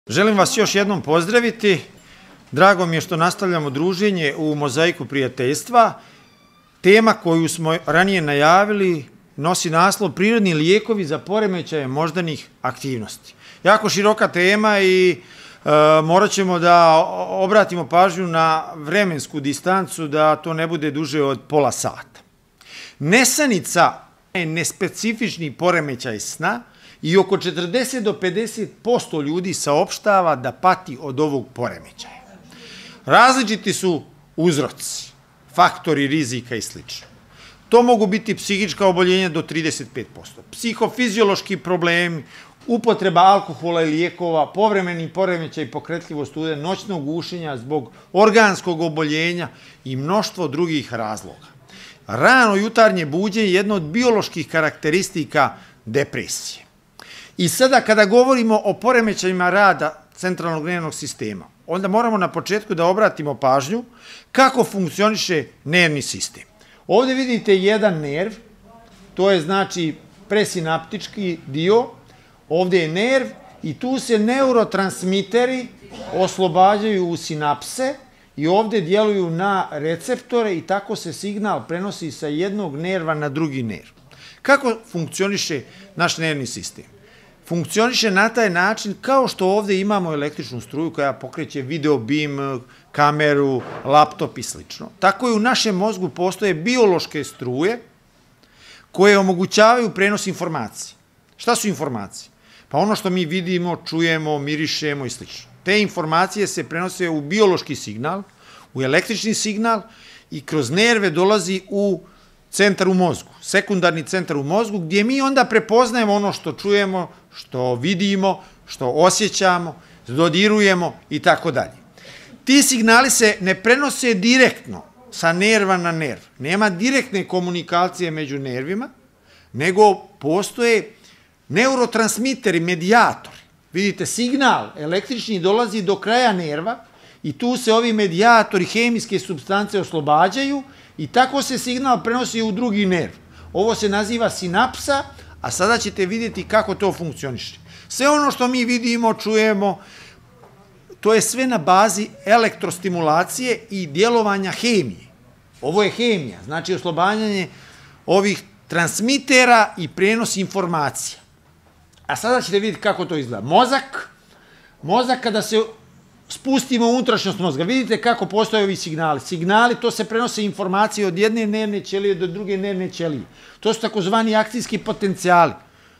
Želim vas još jednom pozdraviti. Drago mi je što nastavljamo druženje u Mozaiku prijateljstva. Tema koju smo ranije najavili nosi naslov Prirodni lijekovi za poremećaje moždanih aktivnosti. Jako široka tema i morat ćemo da obratimo pažnju na vremensku distancu da to ne bude duže od pola sata. Nesanica je nespecifični poremećaj sna i oko 40 do 50% ljudi saopštava da pati od ovog poremećaja. Različiti su uzroci, faktori rizika i sl. To mogu biti psihička oboljenja do 35%, psihofiziološki problemi, upotreba alkohola i lijekova, povremeni poremećaj pokretljivost ude, noćno gušenja zbog organskog oboljenja i mnoštvo drugih razloga. Rano jutarnje buđenje je jedno od bioloških karakteristika depresije. I sada kada govorimo o poremećajima rada centralnog nervnog sistema, onda moramo na početku da obratimo pažnju kako funkcioniše nervni sistem. Ovdje vidite jedan nerv, to je znači presinaptički dio, ovdje je nerv i tu se neurotransmiteri oslobađaju u sinapse i ovdje djeluju na receptore i tako se signal prenosi sa jednog nerva na drugi nerv. Kako funkcioniše naš nervni sistem? Funkcioniše na taj način kao što ovdje imamo električnu struju koja pokreće video bim, kameru, laptop i sl. Tako i u našem mozgu postoje biološke struje koje omogućavaju prenos informacije. Šta su informacije? Pa ono što mi vidimo, čujemo, mirišemo i sl. Te informacije se prenose u biološki signal, u električni signal i kroz nerve dolazi u centar u mozgu, sekundarni centar u mozgu, gdje mi onda prepoznajemo ono što čujemo, što vidimo, što osjećamo, dodirujemo i tako dalje. Ti signali se ne prenose direktno sa nerva na nerv. Nema direktne komunikacije među nervima, nego postoje neurotransmiteri, medijatori. Vidite, signal električni dolazi do kraja nerva i tu se ovi medijatori, hemijske supstance oslobađaju i tako se signal prenosi u drugi nerv. Ovo se naziva sinapsa, a sada ćete vidjeti kako to funkcioniše. Sve ono što mi vidimo, čujemo, to je sve na bazi elektrostimulacije i djelovanja hemije. Ovo je hemija, znači oslobađanje ovih transmitera i prenos informacija. A sada ćete vidjeti kako to izgleda. Mozak kada se spustimo u unutrašnjost mozga, vidite kako postoje ovi signali. Signali, to se prenose informacije od jedne nervne ćelije do druge nervne ćelije. To su takozvani akcijski potencijali.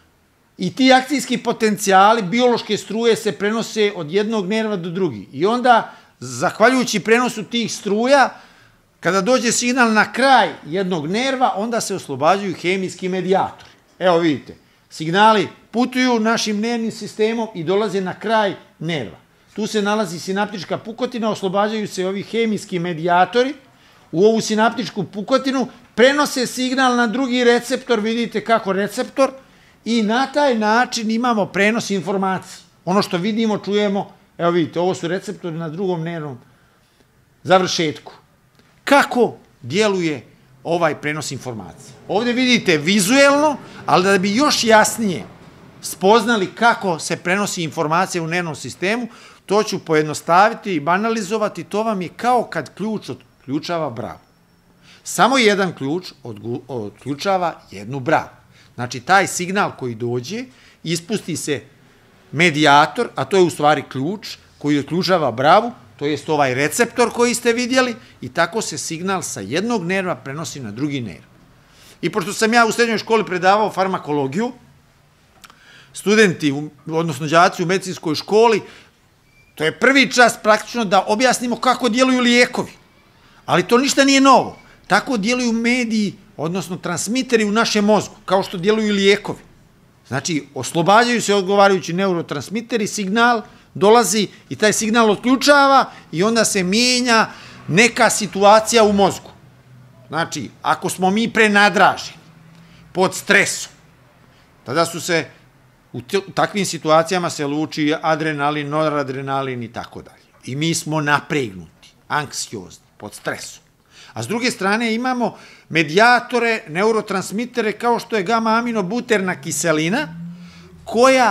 I ti akcijski potencijali, biološke struje, se prenose od jednog nerva do drugi. I onda, zahvaljujući prenosu tih struja, kada dođe signal na kraj jednog nerva, onda se oslobađaju hemijski medijatori. Evo vidite, signali putuju našim nervnim sistemom i dolaze na kraj nerva. Tu se nalazi sinaptička pukotina, oslobađaju se ovi hemijski medijatori u ovu sinaptičku pukotinu, prenose signal na drugi receptor, vidite kako receptor, i na taj način imamo prenos informacije. Ono što vidimo, čujemo, evo vidite, ovo su receptori na drugom nervnom završetku. Kako djeluje ovaj prenos informacije? Ovdje vidite vizuelno, ali da bi još jasnije spoznali kako se prenosi informacija u nervnom sistemu, to ću pojednostaviti i banalizovati. To vam je kao kad ključ otključava bravu. Samo jedan ključ otključava jednu bravu. Znači, taj signal koji dođe, ispusti se medijator, a to je u stvari ključ koji otključava bravu, to jest ovaj receptor koji ste vidjeli, i tako se signal sa jednog nerva prenosi na drugi nerv. I pošto sam ja u srednjoj školi predavao farmakologiju, studenti, odnosno đaci u medicinskoj školi, to je prvi čas praktično da objasnimo kako djeluju lijekovi. Ali to ništa nije novo. Tako djeluju mediji, odnosno transmiteri u našem mozgu, kao što djeluju lijekovi. Znači, oslobađaju se odgovarajući neurotransmiteri, signal dolazi i taj signal otključava i onda se mijenja neka situacija u mozgu. Znači, ako smo mi prenadraženi, pod stresom, tada su se u takvim situacijama se luči adrenalin, noradrenalin i tako dalje. I mi smo napregnuti, anksiozni, pod stresom. A s druge strane imamo medijatore, neurotransmitere kao što je gama-aminobuterna kiselina, koja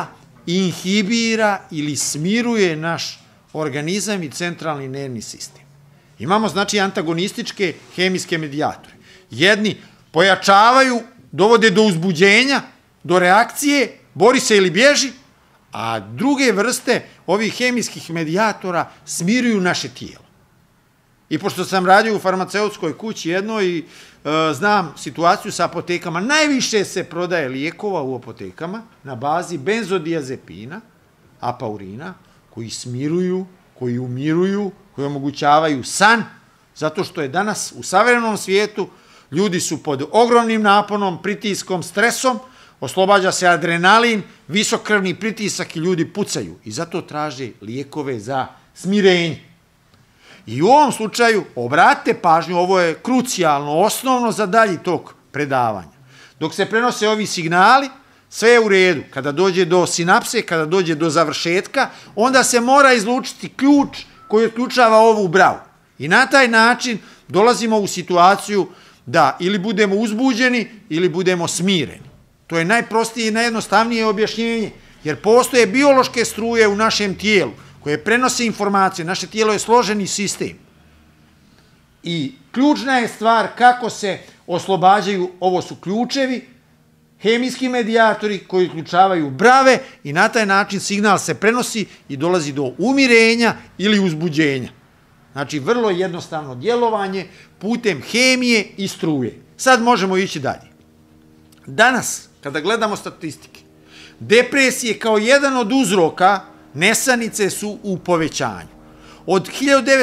inhibira ili smiruje naš organizam i centralni nervni sistem. Imamo, znači, antagonističke hemijske medijatore. Jedni pojačavaju, dovode do uzbuđenja, do reakcije, bori se ili bježi, a druge vrste ovih hemijskih medijatora smiruju naše tijelo. I pošto sam radio u farmaceutskoj kući jednoj i znam situaciju sa apotekama, najviše se prodaje lijekova u apotekama na bazi benzodiazepina, apaurina, koji smiruju, koji umiruju, koji omogućavaju san, zato što je danas u savremenom svijetu ljudi su pod ogromnim naponom, pritiskom, stresom, oslobađa se adrenalin, visok krvni pritisak i ljudi pucaju. I zato traže lijekove za smirenje. I u ovom slučaju, obratite pažnju, ovo je krucijalno, osnovno za dalji tok predavanja. Dok se prenose ovi signali, sve je u redu. Kada dođe do sinapse, kada dođe do završetka, onda se mora izlučiti ključ koji otključava ovu bravu. I na taj način dolazimo u situaciju da ili budemo uzbuđeni ili budemo smireni. To je najprostije i najjednostavnije objašnjenje, jer postoje biološke struje u našem tijelu koje prenose informacije. Naše tijelo je složeni sistem. I ključna je stvar kako se oslobađaju, ovo su ključevi, hemijski medijatori koji uključavaju brave i na taj način signal se prenosi i dolazi do umirenja ili uzbuđenja. Znači, vrlo jednostavno djelovanje putem hemije i struje. Sad možemo ići dalje. Danas, kada gledamo statistike, depresije kao jedan od uzroka nesanice su u povećanju. Od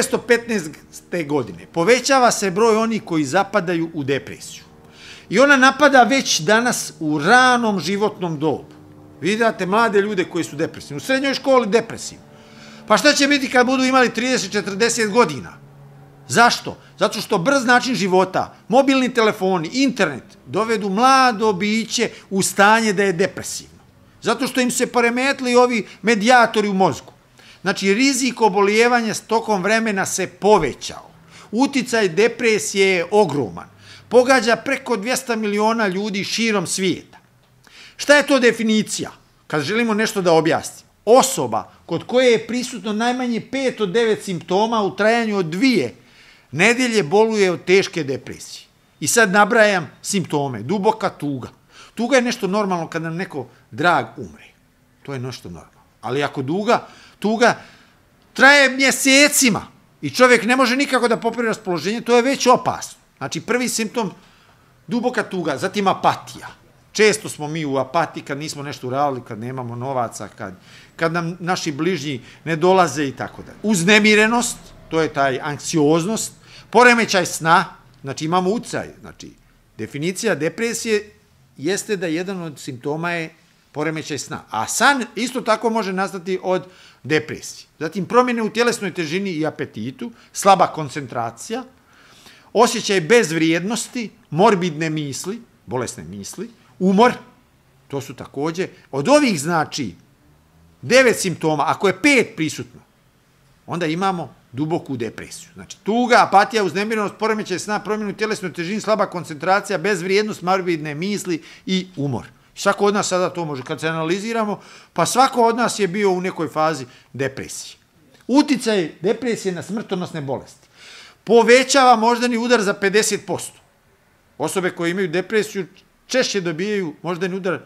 1915. godine povećava se broj onih koji zapadaju u depresiju. I ona napada već danas u ranom životnom dobu. Vidite mlade ljude koji su depresivni. U srednjoj školi depresivni. Pa šta će biti kad budu imali 30-40 godina? Zašto? Zato što brz način života, mobilni telefoni, internet dovedu mlado biće u stanje da je depresivno. Zato što im se poremetili ovi medijatori u mozgu. Znači, rizik obolijevanja s tokom vremena se povećao. Uticaj depresije je ogroman. Pogađa preko 200 miliona ljudi širom svijeta. Šta je to definicija? Kad želimo nešto da objasnimo. Osoba kod koje je prisutno najmanje 5 od 9 simptoma u trajanju od 2 nedelje boluje od teške depresije. I sad nabrajam simptome. Duboka tuga. Tuga je nešto normalno kad nam neko drag umre. To je nešto normalno. Ali ako tuga traje mjesecima i čovjek ne može nikako da popravi raspoloženje, to je već opasno. Znači, prvi simptom, duboka tuga, zatim apatija. Često smo mi u apatiji kad nismo nešto uradili, kad nemamo novaca, kad nam naši bližnji ne dolaze i tako da. Uznemirenost, to je taj anksioznost, poremećaj sna, znači imamo ucaj, znači definicija depresije jeste da jedan od simptoma je poremećaj sna. A san isto tako može nastati od depresije. Zatim promjene u tjelesnoj težini i apetitu, slaba koncentracija, osjećaj bezvrijednosti, morbidne misli, bolesne misli, umor, to su također, od ovih znači 9 simptoma, ako je 5 prisutno, onda imamo duboku depresiju. Znači, tuga, apatija, uznemirenost, poremećaj sna, promjenu tjelesnoj težini, slaba koncentracija, bezvrijednost, morbidne misli i umor. Svako od nas sada to može. Kad se analiziramo, pa svako od nas je bio u nekoj fazi depresije. Uticaj depresije na smrtonosne bolesti. Povećava moždani udar za 50%. Osobe koje imaju depresiju češće dobijaju moždani udar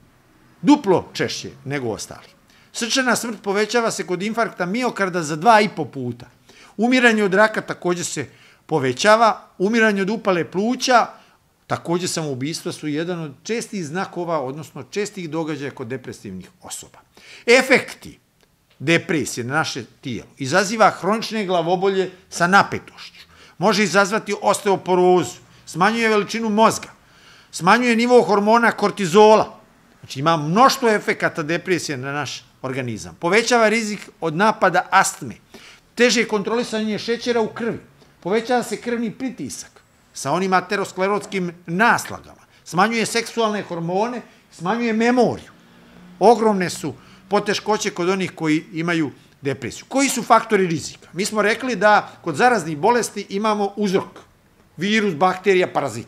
duplo češće nego ostali. Srčana smrt povećava se kod infarkta miokarda za 2,5 puta. Umiranje od raka također se povećava. Umiranje od upale pluća, također samoubistva su jedan od čestih znakova, odnosno čestih događaja kod depresivnih osoba. Efekti depresije na naše tijelo izaziva hronične glavobolje sa napetošću. Može izazvati osteoporozu, smanjuje veličinu mozga, smanjuje nivo hormona kortizola. Znači ima mnoštvo efekata depresije na naš organizam. Povećava rizik od napada astme, teže kontrolisanje šećera u krvi, povećava se krvni pritisak sa onim aterosklerotskim naslagama, smanjuje seksualne hormone, smanjuje memoriju. Ogromne su poteškoće kod onih koji imaju depresiju. Koji su faktori rizika? Mi smo rekli da kod zaraznih bolesti imamo uzrok, virus, bakterija, parazit.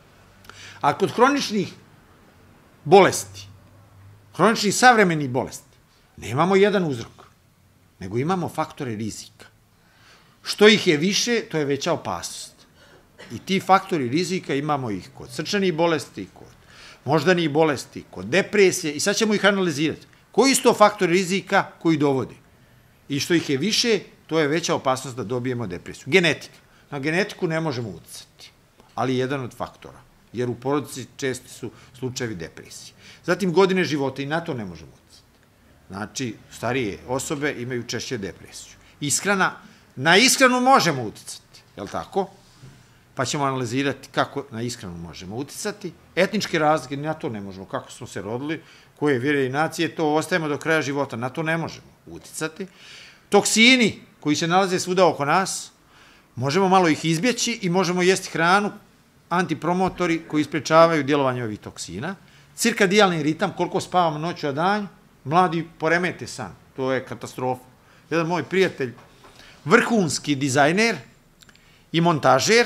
A kod hroničnih bolesti, hroničnih savremenih bolesti, Nemamo jedan uzrok, nego imamo faktore rizika. Što ih je više, to je veća opasnost. I ti faktori rizika imamo ih kod srčanih bolesti, kod moždanih bolesti, kod depresije i sad ćemo ih analizirati. Koji su to faktori rizika koji dovode? I što ih je više, to je veća opasnost da dobijemo depresiju. Genetika. Na genetiku ne možemo uticati, ali je jedan od faktora, jer u porodici česti su slučajevi depresije. Zatim godine života i na to ne možemo uticati. Znači, starije osobe imaju češće depresiju. Ishrana, na ishranu možemo uticati, je li tako? Pa ćemo analizirati kako na ishranu možemo uticati. Etničke razlike, na to ne možemo, kako smo se rodili, koje vjere i nacije, to ostajemo do kraja života, na to ne možemo uticati. Toksini koji se nalaze svuda oko nas, možemo malo ih izbjeći i možemo jesti hranu, antipromotori koji isprečavaju djelovanje ovih toksina. Cirkadijalni ritam, koliko spavamo noću a danju, mladi poremete san, to je katastrofa. Jedan moj prijatelj, vrhunski dizajner i montažer,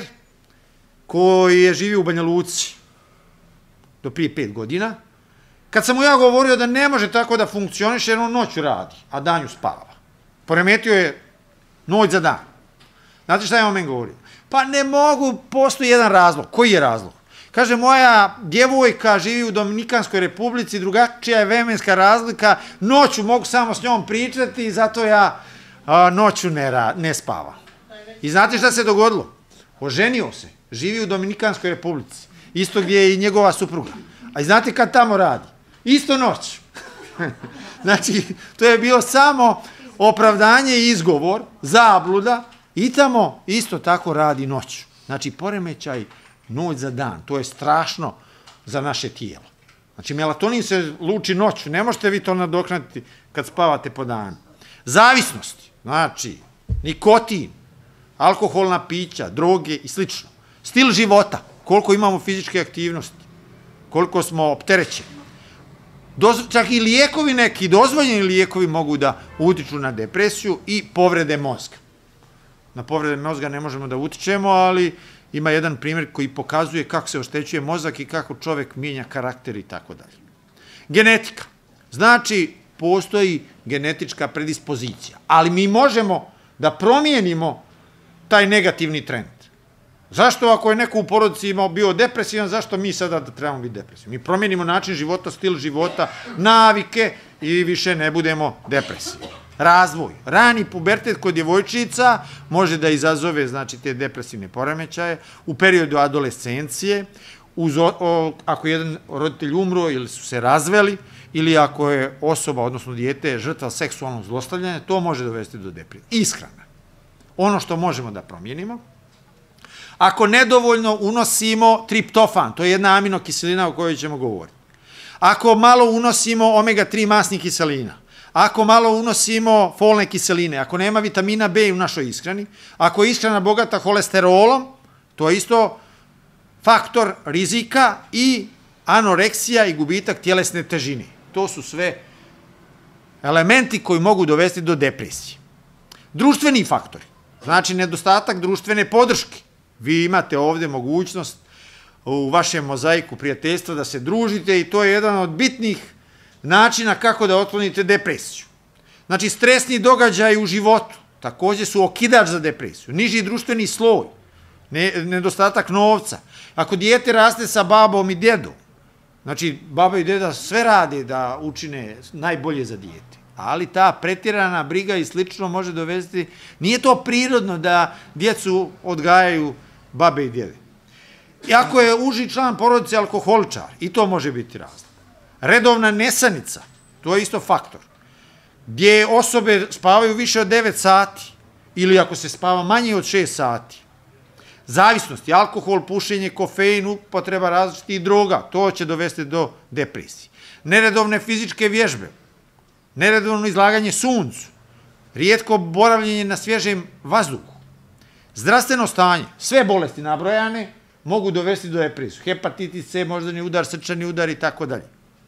koji je živio u Banja Luci do prije 5 godina, kad sam mu ja govorio da ne može tako da funkcioniše, jer on noću radi, a danju spava. Poremetio je noć za dan. Znate šta je on meni govorio? Pa ne mogu, postoji jedan razlog. Koji je razlog? Kaže, moja djevojka živi u Dominikanskoj republici, drugačija je vremenska razlika, noću mogu samo s njom pričati i zato ja noću ne spavam. I znate šta se dogodilo? Oženio se, živi u Dominikanskoj republici, isto gdje je i njegova supruga. A i znate kad tamo radi? Isto noć. Znači, to je bilo samo opravdanje i izgovor, zabluda, i tamo isto tako radi noć. Znači, poremećaj noć za dan, to je strašno za naše tijelo. Znači, melatonin se luči noću, ne možete vi to nadoknaditi kad spavate po danu. Zavisnosti, znači, nikotin, alkoholna pića, droge i slično. Stil života, koliko imamo fizičke aktivnosti, koliko smo opterećeni. Čak i lijekovi neki, dozvoljeni lijekovi mogu da utiču na depresiju i povrede mozga. Na povrede mozga ne možemo da utičemo, ali ima jedan primjer koji pokazuje kako se oštećuje mozak i kako čovjek mijenja karakter i tako dalje. Genetika. Znači, postoji genetička predispozicija, ali mi možemo da promijenimo taj negativni trend. Zašto ako je neko u porodici bio depresivan, zašto mi sada da trebamo biti depresivni? Mi promijenimo način života, stil života, navike i više ne budemo depresivni. Razvoj. Rani pubertet kod djevojčica može da izazove, znači, te depresivne poremećaje u periodu adolescencije, ako je jedan roditelj umro ili su se razveli, ili ako je osoba, odnosno dijete, žrtva seksualnog zlostavljanja, to može dovesti do depresije. Ishrana. Ono što možemo da promijenimo. Ako nedovoljno unosimo triptofan, to je jedna aminokiselina o kojoj ćemo govoriti. Ako malo unosimo omega-3 masnih kiselina, ako malo unosimo folne kiseline, ako nema vitamina B u našoj ishrani, ako je ishrana bogata holesterolom, to je isto faktor rizika i anoreksija i gubitak tjelesne težine. To su sve elementi koji mogu dovesti do depresije. Društveni faktori, znači nedostatak društvene podrške. Vi imate ovdje mogućnost u vašem mozaiku prijateljstva da se družite i to je jedan od bitnih načina kako da otklonite depresiju. Znači, stresni događaji u životu također su okidač za depresiju. Niži društveni sloj, nedostatak novca. Ako dijete raste sa babom i djedom, znači, baba i djeda sve rade da učine najbolje za dijete, ali ta pretjerana briga i slično može dovesti, nije to prirodno da djecu odgajaju babe i djede. I ako je uži član porodice alkoholičar, i to može biti razlog. Redovna nesanica, to je isto faktor. Gdje osobe spavaju više od 9 sati, ili ako se spava manje od 6 sati. Zavisnosti, alkohol, pušenje, kofein, upotreba različitih droga, to će dovesti do depresije. Neredovne fizičke vježbe, neredovno izlaganje suncu, rijetko boravljenje na svježem vazduhu, zdravstveno stanje, sve bolesti nabrojane mogu dovesti do depresije. Hepatitis C, moždani udar, srčani udar i tako dalje.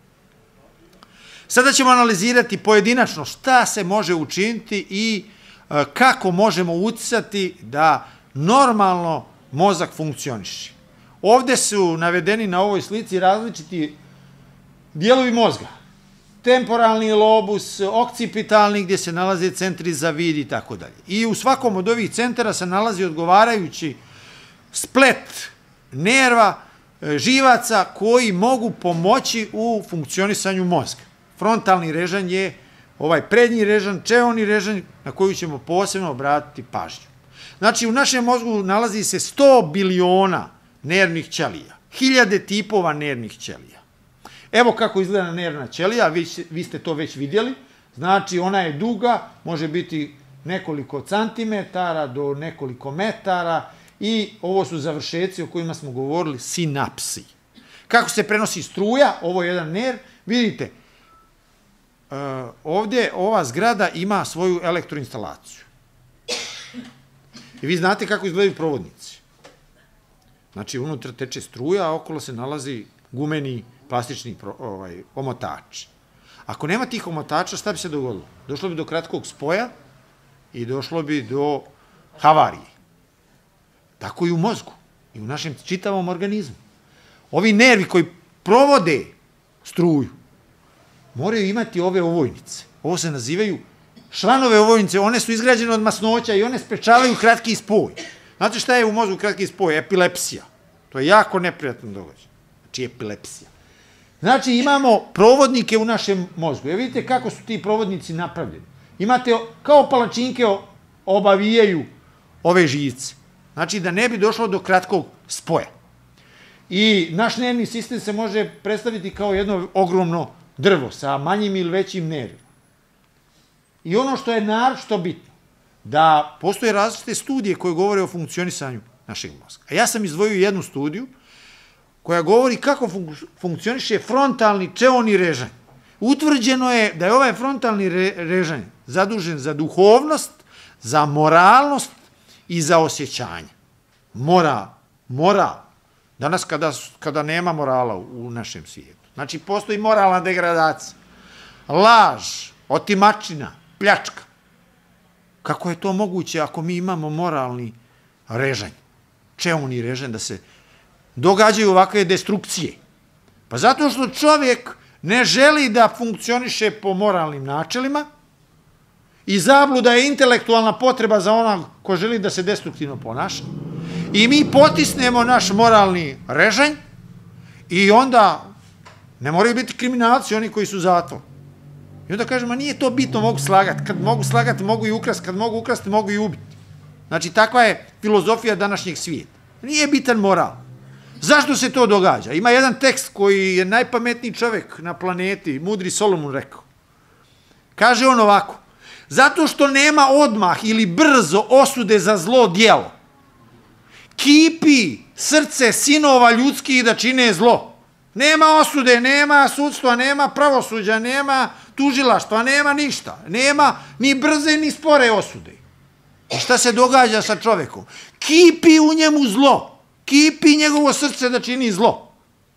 Sada ćemo analizirati pojedinačno šta se može učiniti i kako možemo uticati da normalno mozak funkcioniše. Ovdje su navedeni na ovoj slici različiti dijelovi mozga. temporalni lobus, okcipitalni gdje se nalaze centri za vid i tako dalje. I u svakom od ovih centara se nalazi odgovarajući splet nerva, živaca koji mogu pomoći u funkcionisanju mozga. Frontalni režanj je ovaj prednji režanj, čeoni režanj na koju ćemo posebno obratiti pažnju. Znači, u našem mozgu nalazi se 100 biliona nervnih ćelija, 1000 tipova nervnih ćelija. Evo kako izgleda nervna ćelija, vi ste to već vidjeli. Znači, ona je duga, može biti nekoliko centimetara do nekoliko metara i ovo su završeci o kojima smo govorili, sinapsi. Kako se prenosi struja, ovo je jedan nerv, vidite, ovdje ova zgrada ima svoju elektroinstalaciju. I vi znate kako izgledaju provodnici. Znači, unutra teče struja, a okolo se nalazi gumeni plastični omotač. Ako nema tih omotača, šta bi se dogodilo? Došlo bi do kratkog spoja i došlo bi do havarije. Tako i u mozgu i u našem čitavom organizmu. Ovi nervi koji provode struju moraju imati ove ovojnice. Ovo se nazivaju šranove ovojnice, one su izgrađene od masnoća i one sprečavaju kratki spoj. Znate šta je u mozgu kratki spoj? Epilepsija. To je jako neprijatno događaj. Znači, epilepsija. Znači, imamo provodnike u našem mozgu. Vidite kako su ti provodnici napravljeni. Imate, kao palačinke obavijaju ove živce. Znači, da ne bi došlo do kratkog spoja. I naš nervni sistem se može predstaviti kao jedno ogromno drvo sa manjim ili većim nervima. I ono što je naročito bitno, da postoje različite studije koje govore o funkcionisanju našeg mozga. A ja sam izdvojio jednu studiju koja govori kako funkcioniše frontalni čeoni režanj. Utvrđeno je da je ovaj frontalni režanj zadužen za duhovnost, za moralnost i za osjećanje. Moral. Danas kada nema morala u našem svijetu. Znači, postoji moralna degradacija, laž, otimačina, pljačka. Kako je to moguće ako mi imamo moralni režanj, čeoni režanj, da se događaju ovakve destrukcije? Pa zato što čovjek ne želi da funkcioniše po moralnim načelima i zabluda je intelektualna potreba za onog ko želi da se destruktivno ponaša. I mi potisnemo naš moralni režanj i onda ne moraju biti kriminalci oni koji su zatvor. I onda kažemo, nije to bitno, mogu slagati. Kad mogu slagati, mogu i ukrasti. Kad mogu ukrasti, mogu i ubiti. Znači, takva je filozofija današnjeg svijeta. Nije bitan moral. Zašto se to događa? Ima jedan tekst koji je najpametniji čovjek na planeti, mudri Solomon rekao. Kaže on ovako, zato što nema odmah ili brzo osude za zlo djelo, kipi srce sinova ljudskih da čine zlo. Nema osude, nema sudstva, nema pravosuđa, nema tužilaštva, nema ništa. Nema ni brze ni spore osude. I šta se događa sa čovjekom? Kipi u njemu zlo. Kipi njegovo srce da čini zlo.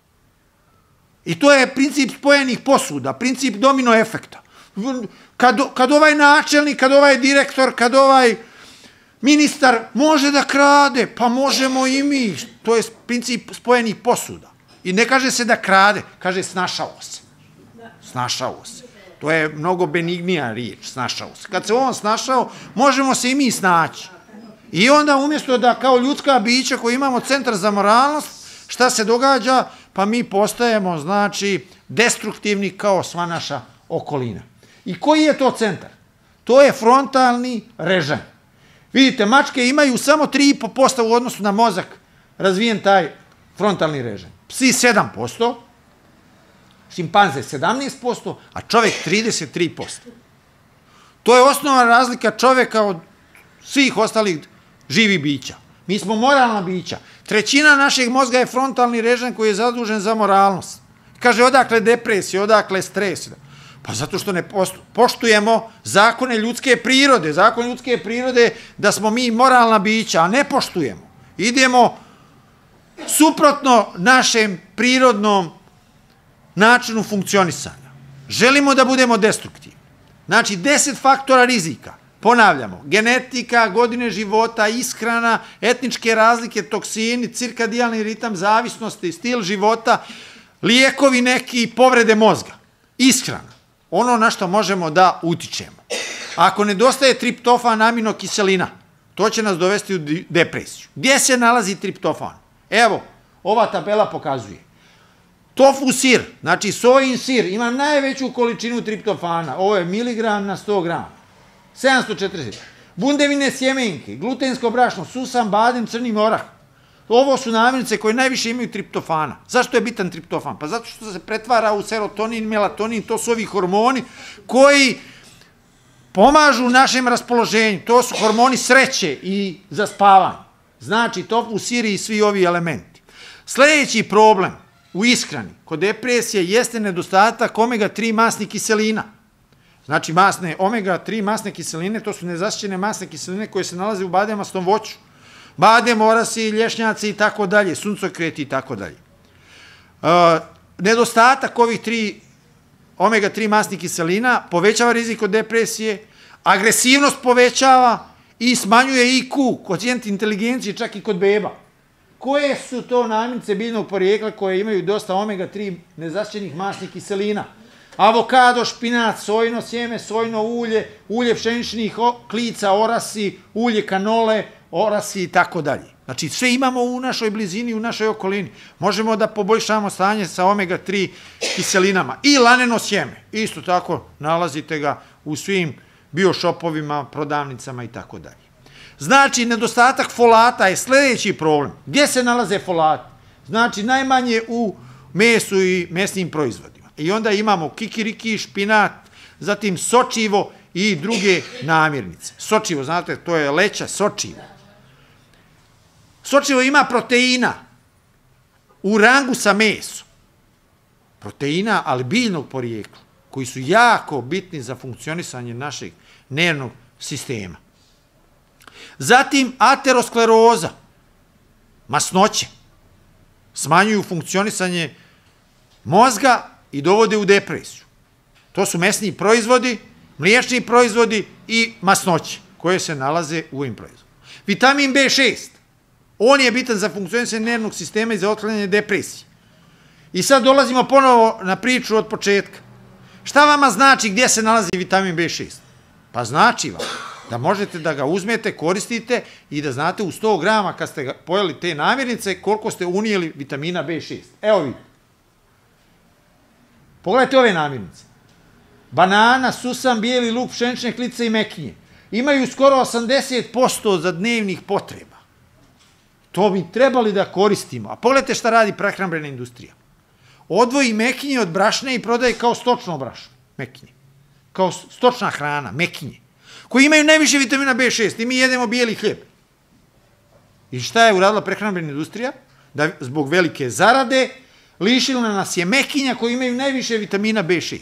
I to je princip spojenih posuda, princip domino efekta. Kad ovaj načelnik, kad ovaj direktor, kad ovaj ministar može da krade, pa možemo i mi. To je princip spojenih posuda. I ne kaže se da krade, kaže snašao se. Snašao se. To je mnogo benignija riječ, snašao se. Kad se on snašao, možemo se i mi snaći. I onda umjesto da kao ljudska bića koji imamo centar za moralnost, šta se događa? Pa mi postajemo, znači, destruktivni kao sva naša okolina. I koji je to centar? To je frontalni režanj. Vidite, mačke imaju samo 3,5% u odnosu na mozak razvijen taj frontalni režanj. Psi 7%, šimpanze 17%, a čovjek 33%. To je osnovna razlika čovjeka od svih ostalih živih bića. Mi smo moralna bića. 1/3 našeg mozga je frontalni režanj koji je zadužen za moralnost. Kaže, odakle depresija, odakle stres? Pa zato što ne poštujemo zakone ljudske prirode. Zakon ljudske prirode da smo mi moralna bića, a ne poštujemo. Idemo suprotno našem prirodnom načinu funkcionisanja. Želimo da budemo destruktivni. Znači, 10 faktora rizika. Ponavljamo, genetika, godine života, ishrana, etničke razlike, toksini, cirkadijalni ritam, zavisnosti, stil života, lijekovi neki, povrede mozga. Ishrana. ono na što možemo da utičemo. Ako nedostaje triptofan, aminokiselina, to će nas dovesti u depresiju. Gdje se nalazi triptofan? Evo, ova tabela pokazuje. Tofu sir, znači sojin sir, ima najveću količinu triptofana. Ovo je miligram na 100 grama. 740. Bundevine sjemenke, glutensko brašno, susan, badem, crni orah. Ovo su namirnice koje najviše imaju triptofana. Zašto je bitan triptofan? Pa zato što se pretvara u serotonin, melatonin, to su ovi hormoni koji pomažu našem raspoloženju. To su hormoni sreće i zaspavanja. Znači, tofu, sir i svi ovi elementi. Sljedeći problem u ishrani kod depresije jeste nedostatak omega-3 masnih kiselina. Znači, omega-3 masne kiseline, to su nezasićene masne kiseline koje se nalaze u bademastom voću. Badem, orasi, lješnjaci i tako dalje, suncokreti i tako dalje. Nedostatak ovih omega-3 masnih kiselina povećava rizik od depresije, agresivnost povećava i smanjuje IQ, koeficijent inteligencije, čak i kod beba. Koje su to namirnice biljnog porijekla koje imaju dosta omega-3 nezasićenih masnih kiselina? Avokado, špinac, sojino sjeme, sojino ulje, ulje pšeničnih klica, orasi, ulje kanole, orasi i tako dalje. Znači, sve imamo u našoj blizini, u našoj okolini. Možemo da poboljšamo stanje sa omega-3 kiselinama. I laneno sjeme. Isto tako, nalazite ga u svim biošopovima, prodavnicama i tako dalje. Znači, nedostatak folata je sljedeći problem. Gdje se nalaze folati? Znači, najmanje u mesu i mesnim proizvodima. I onda imamo kikiriki, špinat, zatim sočivo i druge namirnice. Sočivo, znate, to je leća, sočivo. Sočivo ima proteina u rangu sa mesom. Proteina, ali biljnog porijekla, koji su jako bitni za funkcionisanje našeg nervnog sistema. Zatim, ateroskleroza, masnoće, smanjuju funkcionisanje mozga i dovode u depresiju. To su mesni proizvodi, mliječni proizvodi i masnoće, koje se nalaze u ovim proizvodima. Vitamin B6, on je bitan za funkcionisanje nervnog sistema i za otklanjanje depresije. I sad dolazimo ponovo na priču od početka. Šta vama znači gdje se nalazi vitamin B6? Pa znači vam da možete da ga uzmete, koristite i da znate u 100 grama kad ste pojeli te namirnice koliko ste unijeli vitamina B6. Evo vidite. Pogledajte ove namirnice. Banana, susan, bijeli luk, pšenične klice i mekinje. Imaju skoro 80% za dnevnih potreba. To bi trebali da koristimo. A pogledajte šta radi prehrambena industrija. Odvoji mekinje od brašna i prodaje kao stočno brašno. Mekinje. Kao stočna hrana, mekinje. Koji imaju najviše vitamina B6 i mi jedemo bijeli hljeb. I šta je uradila prehrambena industrija? Da zbog velike zarade lišila nas je mekinja koji imaju najviše vitamina B6.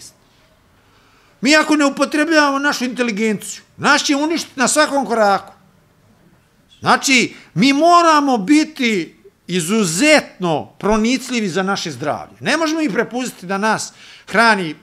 Mi ako ne upotrebljavamo našu inteligenciju, nas će uništiti na svakom koraku. Znači, mi moramo biti izuzetno pronicljivi za naše zdravlje. Ne možemo ih prepustiti da nas hrani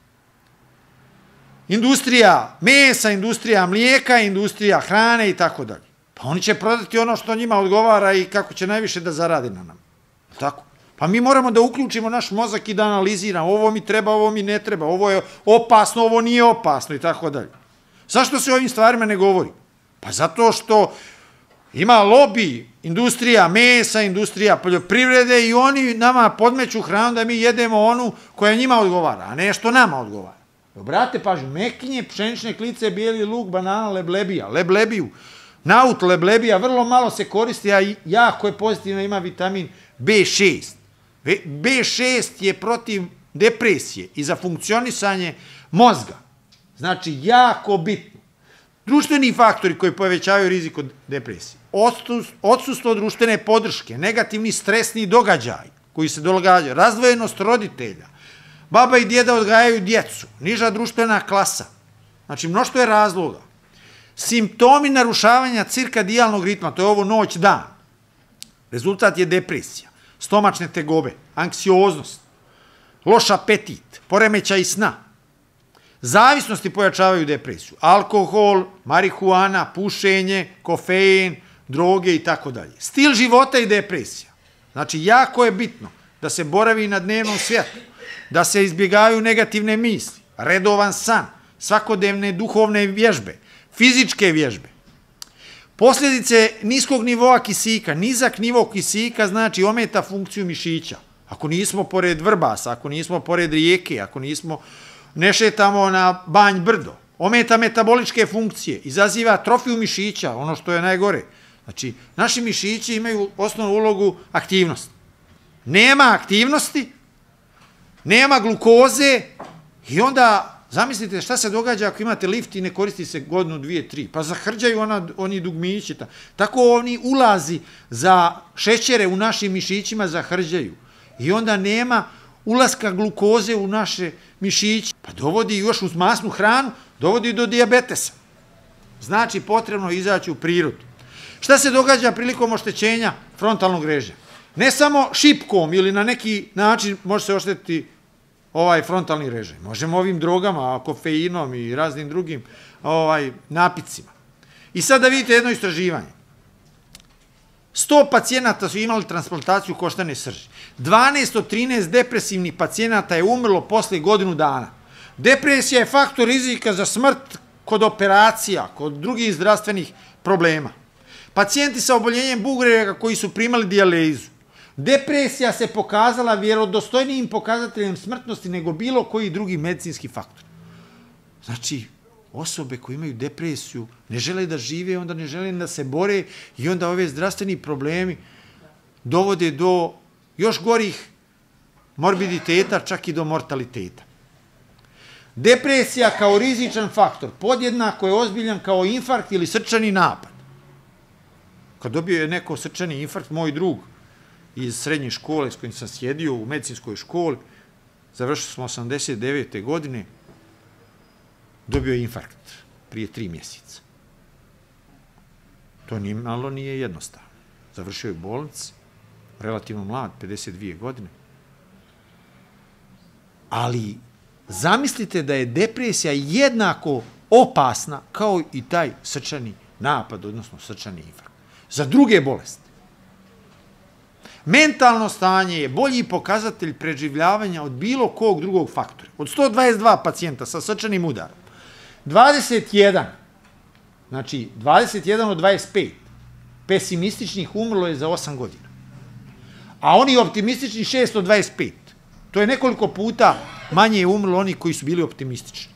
industrija mesa, industrija mlijeka, industrija hrane i tako dalje. Pa oni će prodati ono što njima odgovara i kako će najviše da zarade na nam. Tako? Pa mi moramo da uključimo naš mozak i da analiziramo. Ovo mi treba, ovo mi ne treba. Ovo je opasno, ovo nije opasno i tako dalje. Zašto se o ovim stvarima ne govori? Pa zato što ima lobi, industrija mesa, industrija poljoprivrede i oni nama podmeću hranu da mi jedemo onu koja njima odgovara, a ne što nama odgovara. Obratite pažnju, mekinje, pšenične klice, bijeli luk, banana, leblebija, leblebiju, naut leblebija, vrlo malo se koristi, a jako je pozitivno, ima vitamin B6. B6 je protiv depresije i za funkcionisanje mozga. Znači, jako bitno. Društveni faktori koji povećavaju rizik od depresije. Odsustvo društvene podrške, negativni stresni događaj koji se događaju, razdvojenost roditelja, baba i djeda odgajaju djecu, niža društvena klasa. Znači, mnoštvo je razloga. Simptomi narušavanja cirkadijalnog ritma, to je ovo noć-dan. Rezultat je depresija, stomačne tegobe, anksioznost, loš apetit, poremećaj sna. Zavisnosti pojačavaju depresiju. Alkohol, marihuana, pušenje, kofein, droge i tako dalje. Stil života i depresija. Znači, jako je bitno da se boravi na dnevnom svijetu, da se izbjegavaju negativne misli, redovan san, svakodnevne duhovne vježbe, fizičke vježbe. Posljedice niskog nivoa kisika, nizak nivo kisika znači ometa funkciju mišića. Ako nismo pored Vrbasa, ako nismo pored rijeke, ako ne šetamo na Banj brdo, ometa metaboličke funkcije, izaziva atrofiju mišića, ono što je najgore. Znači, naši mišići imaju osnovnu ulogu aktivnosti. Nema aktivnosti, nema glukoze i onda zamislite šta se događa ako imate lift i ne koristi se godinu, 2, 3. Pa zahrđaju oni dugmići. Tako oni ulazi za šećere u našim mišićima zahrđaju. I onda nema ulaska glukoze u naše mišiće. Pa dovodi još uz masnu hranu, dovodi do dijabetesa. Znači potrebno izaći u prirodu. Šta se događa prilikom oštećenja frontalnog reža? Ne samo šipkom ili na neki način može se oštetiti ovaj frontalni režaj. Možemo ovim drogama, kofeinom i raznim drugim napicima. I sad da vidite jedno istraživanje. 100 pacijenata su imali transplantaciju koštane srži. 12 od 13 depresivnih pacijenata je umrlo posle godinu dana. Depresija je faktor rizika za smrt kod operacija, kod drugih zdravstvenih problema. Pacijenti sa oboljenjem bubrega koji su primali dijalizu. Depresija se pokazala vjerodostojnijim pokazateljem smrtnosti nego bilo koji drugi medicinski faktor. Znači, osobe koje imaju depresiju ne žele da žive, onda ne žele da se bore i onda ove zdravstveni problemi dovode do još gorih morbiditeta, čak i do mortaliteta. Depresija kao rizičan faktor podjednako je ozbiljan kao infarkt ili srčani napad. Kad dobio je neko srčani infarkt, moj drug iz srednje škole s kojim sam sjedio u medicinskoj školi, završili smo 89. godine, dobio je infarkt prije 3 mjeseca. To malo nije jednostavno. Završio je u bolnici, relativno mlad, 52 godine. Ali zamislite da je depresija jednako opasna kao i taj srčani napad, odnosno srčani infarkt. Za druge bolesti. Mentalno stanje je bolji pokazatelj preživljavanja od bilo kog drugog faktora. Od 122 pacijenta sa srčanim udarom, 21, znači 21 od 25 pesimističnih umrlo je za 8 godina. A oni optimistični 6 od 25. To je nekoliko puta manje je umrlo oni koji su bili optimistični.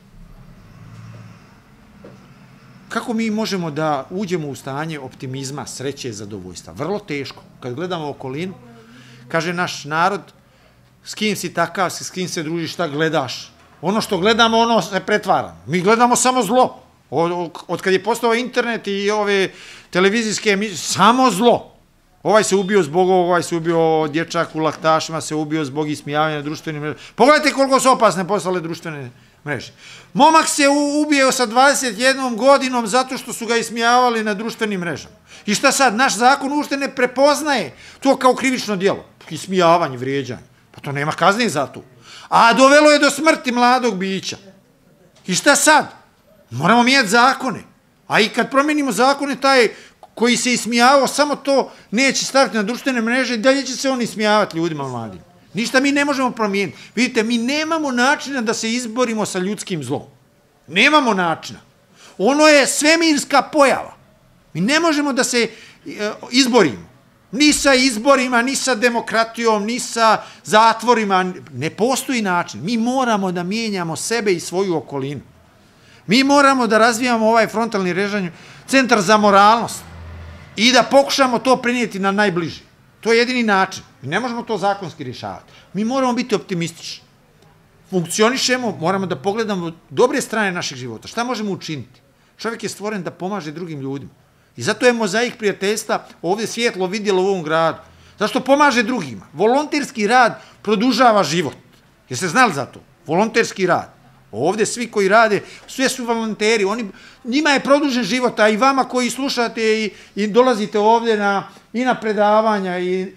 Kako mi možemo da uđemo u stanje optimizma, sreće i zadovoljstva? Vrlo teško. Kad gledamo okolinu, kaže naš narod, s kim si takav, s kim se družiš, šta gledaš? Ono što gledamo, ono se pretvara. Mi gledamo samo zlo. Od kad je postao internet i ove televizijske emisije, samo zlo. Ovaj se ubio zbog ovog, ovaj se ubio dječak u laktašima, se ubio zbog ismijavanja na društvenim mrežama. Pogledajte koliko su opasne postale društvene mreže. Momak se ubio sa 21 godinom zato što su ga ismijavali na društvenim mrežama. I šta sad? Naš zakon uopšte ne prepoznaje to kao krivično djelo. Ismijavanje, vrijeđanje. Pa to nema kazne za to. A dovelo je do smrti mladog bića. I šta sad? Moramo mijenjati zakone. A i kad promenimo zakone, taj koji se ismijavao, samo to neće staviti na društvene mreže, dalje će se on ismijavati ljudima mladim. Ništa mi ne možemo promijeniti. Vidite, mi nemamo načina da se izborimo sa ljudskim zlom. Nemamo načina. Ono je svemirska pojava. Mi ne možemo da se izborimo. Ni sa izborima, ni sa demokratijom, ni sa zatvorima. Ne postoji način. Mi moramo da mijenjamo sebe i svoju okolinu. Mi moramo da razvijamo ovaj frontalni režanj, centar za moralnost i da pokušamo to prenijeti na najbliži. To je jedini način. Mi ne možemo to zakonski rješavati. Mi moramo biti optimistični. Funkcionišemo, moramo da pogledamo dobre strane naših života. Šta možemo učiniti? Čovjek je stvoren da pomaže drugim ljudima. I zato je mozaik prijateljstva ovdje svjetlo vidjelo u ovom gradu. Zašto pomaže drugima? Volonterski rad produžava život. Jeste znali za to? Volonterski rad. Ovdje svi koji rade, sve su volonteri. Njima je produžen život, a i vama koji slušate i dolazite ovdje i na predavanja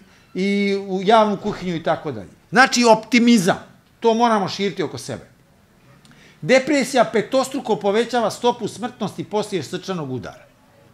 i u javnu kuhinju i tako dalje. Znači optimizam. To moramo širiti oko sebe. Depresija petostruko povećava stopu smrtnosti poslije srčanog udara.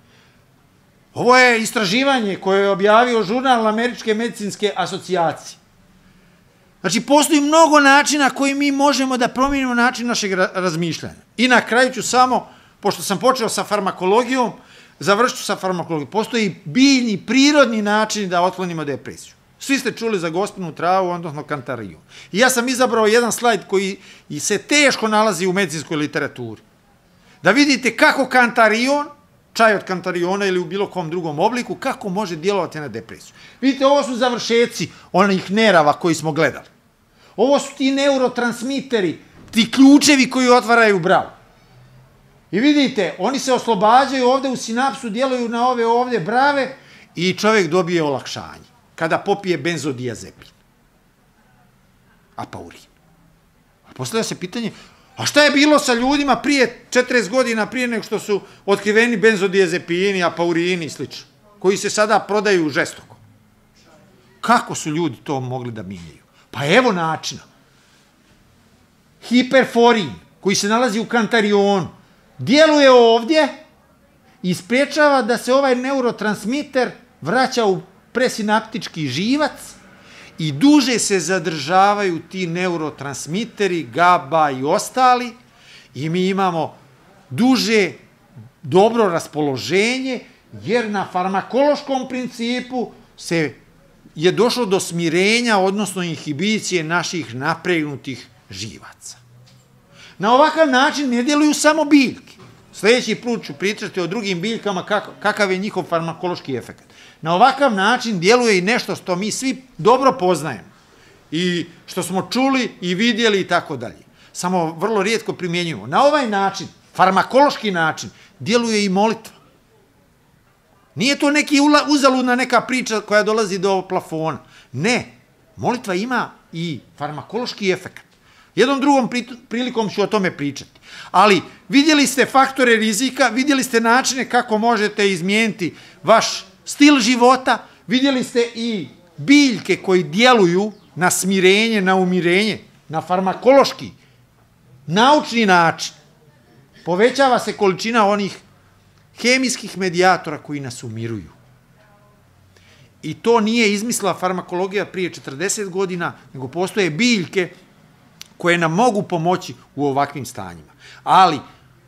Ovo je istraživanje koje je objavio žurnal Američke medicinske asocijacije. Znači, postoji mnogo načina koji mi možemo da promijenimo način našeg razmišljanja. I na kraju ću samo, pošto sam počeo sa farmakologijom, završit ću sa farmakologijom. Postoji biljni, prirodni način da otklonimo depresiju. Svi ste čuli za gospinu travu, odnosno kantariju. I ja sam izabrao jedan slajd koji se teško nalazi u medicinskoj literaturi. Da vidite kako kantarion, čaj od kantariona ili u bilo kom drugom obliku, kako može djelovati na depresiju. Vidite, ovo su završeci onih nerava koji smo gledali. Ovo su ti neurotransmiteri, ti ključevi koji otvaraju bravu. I vidite, oni se oslobađaju ovde u sinapsu, djeluju na ove ovde brave i čovjek dobije olakšanje kada popije benzodiazepin. Apaurin. A postavlja se pitanje, a šta je bilo sa ljudima prije 40 godina, prije nego što su otkriveni benzodiazepini, apaurini i sl. Koji se sada prodaju žestoko? Kako su ljudi to mogli da mijenjaju? Pa evo načina. Hiperforin, koji se nalazi u kantarionu, djeluje ovdje i sprečava da se ovaj neurotransmiter vraća u presinaptički živac i duže se zadržavaju ti neurotransmiteri, GABA i ostali, i mi imamo duže dobro raspoloženje, jer na farmakološkom principu je došlo do smirenja, odnosno inhibicije naših napregnutih živaca. Na ovakav način ne djeluju samo biljke. Sljedeći put ću pričati o drugim biljkama kakav je njihov farmakološki efekt. Na ovakav način djeluje i nešto što mi svi dobro poznajemo i što smo čuli i vidjeli i tako dalje. Samo vrlo rijetko primjenjujemo. Na ovaj način, farmakološki način, djeluje i molitva. Nije to neki uzaludna neka priča koja dolazi do plafona. Ne, molitva ima i farmakološki efekt. Jednom drugom prilikom ću o tome pričati. Ali vidjeli ste faktore rizika, vidjeli ste načine kako možete izmijeniti vaš stil života, vidjeli ste i biljke koji djeluju na smirenje, na umirenje, na farmakološki, naučni način. Povećava se količina onih hemijskih medijatora koji nas umiruju. I to nije izmislila farmakologija prije 40 godina, nego postoje biljke koje nam mogu pomoći u ovakvim stanjima. Ali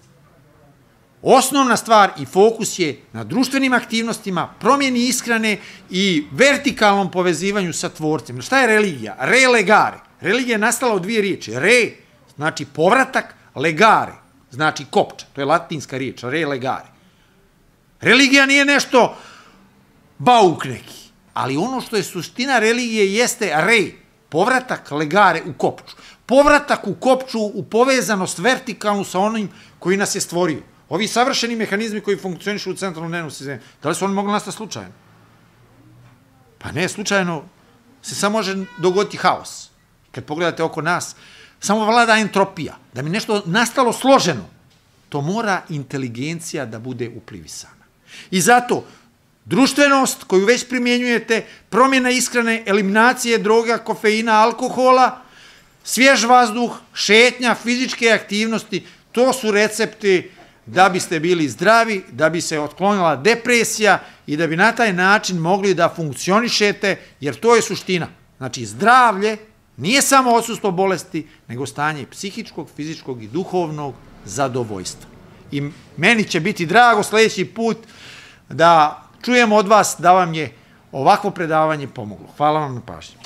osnovna stvar i fokus je na društvenim aktivnostima, promjeni ishrane i vertikalnom povezivanju sa tvorcem. Šta je religija? Re legare. Religija je nastala od dvije riječi. Re znači povratak, legare znači kopča. To je latinska riječ, re legare. Religija nije nešto bauk neki, ali ono što je suština religije jeste re, povratak, legare u kopču. Povratak u kopču, u povezanost vertikalnu sa onim koji nas je stvorio. Ovi savršeni mehanizmi koji funkcionišu u centralnom nervnom sistemu, da li su oni mogli nastati slučajno? Pa ne, slučajno se samo može dogoditi haos. Kad pogledate oko nas, samo vlada entropija. Da mi nešto nastalo složeno, to mora inteligencija da bude uplivisana. I zato društvenost koju već primjenjujete, promjena ishrane, eliminacije droga, kofeina, alkohola, svjež vazduh, šetnja, fizičke aktivnosti, to su recepti da biste bili zdravi, da bi se otklonila depresija i da bi na taj način mogli da funkcionišete, jer to je suština. Znači, zdravlje nije samo odsustvo bolesti, nego stanje psihičkog, fizičkog i duhovnog zadovoljstva. I meni će biti drago sljedeći put da čujem od vas da vam je ovakvo predavanje pomoglo. Hvala vam na pažnji.